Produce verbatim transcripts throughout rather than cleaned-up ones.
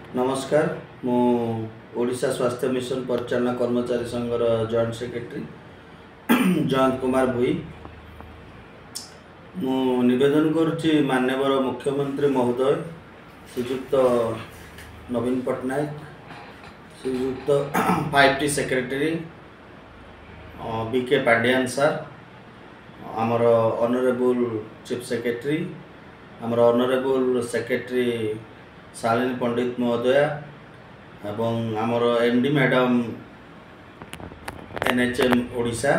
नमस्कार मु ओडिशा स्वास्थ्य मिशन परिचालना कर्मचारी संघर जॉइंट सेक्रेटरी जयंत कुमार भोई मु निवेदन करुच्ची माननीय मुख्यमंत्री महोदय श्रीयुक्त नवीन पट्टनायक श्रीयुक्त five T secretary BK Pandian sir आमर ऑनरेबल चीफ सेक्रेटरी आमर ऑनरेबल सेक्रेटरी शालिनी पंडित महोदया एवं आमर एमडी मैडम एनएचएम ओडिशा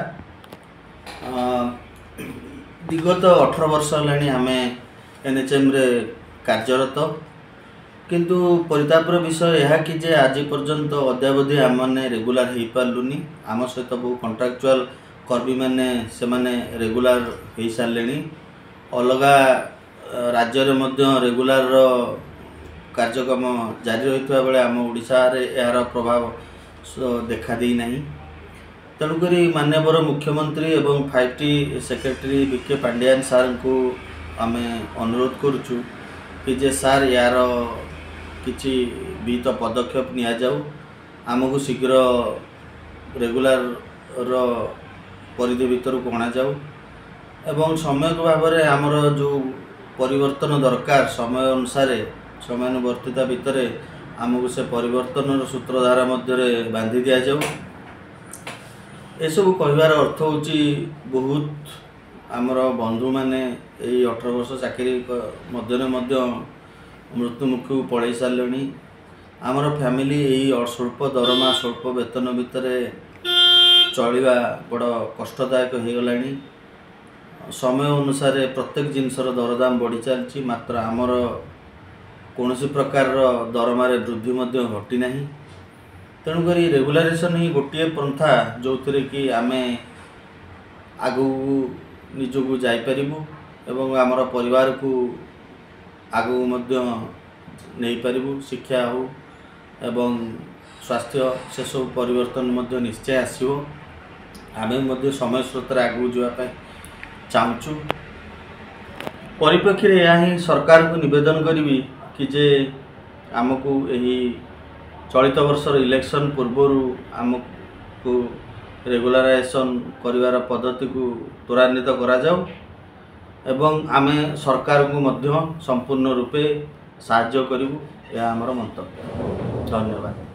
विगत अठारह वर्ष है आम एनएचएम रे कार्यरत किंतु परितापर विषय यह कि जे आज पर्यंत अद्यावधि आम मैंने रेगुलार हो पार्लुनी आम सहित बहु कंट्राक्चुअल कर्मी मैंने से माने रेगुलार हो सारे अलग राज्य में रेगुलार कार्यक्रम जारी रही बेले आम ओडिशा रे यार प्रभाव देखा दी नहीं तेणुक माननीय मुख्यमंत्री एवं five T secretary BK Pandian sir को आम अनुरोध करुचु कि जे सार यार किछि विहित पदक्षेप निया जाऊ आमको शीघ्र रेगुलार रो परिधि भीतर को अणा जाऊ एवं समय भाव में आमर जो परिवर्तन दरकार समय अनुसार समयानुवर्तिता भितर आमको से परिवर्तन सूत्रधारा मध्य बांधि दि जाऊ एसबू कहबार अर्थ होची बहुत आमर बंधु मैंने यही अठारह वर्ष चाकरी मध्य मध्य मृत्युमुखी पड़े सारे आमर फैमिली यही स्वल्प दरमा स्वल्प वेतन भितर चलवा बड़ कष्टदायक हो गला समय अनुसार प्रत्येक जिनसर दरदाम बढ़ी चलती मात्र आमर कौन प्रकार दरमार वृद्धि घटी ना तेणुक रेगुलारेसन ही गोटे पंथा जो थे कि आम आगू निजक जापरू एवं आमर परिवार को आगू नहीं पारू शिक्षा हो एवं स्वास्थ्य से सब परिवर्तन निश्चय आसो आम समय स्रोत आगू जावाई चाहूँ परिप्रेक्षी यह सरकार को निवेदन करी कि जे आमको यही चलित वर्षर इलेक्शन पूर्वर आमको रेगुलाराइजेशन करिवार पद्धति को त्वरान्वित करा जाऊ एवं आमे सरकार को मध्य संपूर्ण रूपे साहाय्य करिवु यह आमर मंतव्य। धन्यवाद।